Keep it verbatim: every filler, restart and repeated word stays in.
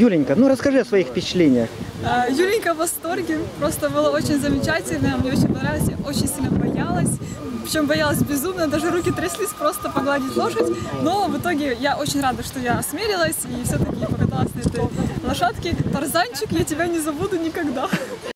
Юленька, ну расскажи о своих впечатлениях. Юленька в восторге, просто было очень замечательно, мне очень понравилось, я очень сильно боялась, причем боялась безумно, даже руки тряслись просто погладить лошадь, но в итоге я очень рада, что я осмелилась и все-таки покаталась на этой лошадке. Тарзанчик, я тебя не забуду никогда.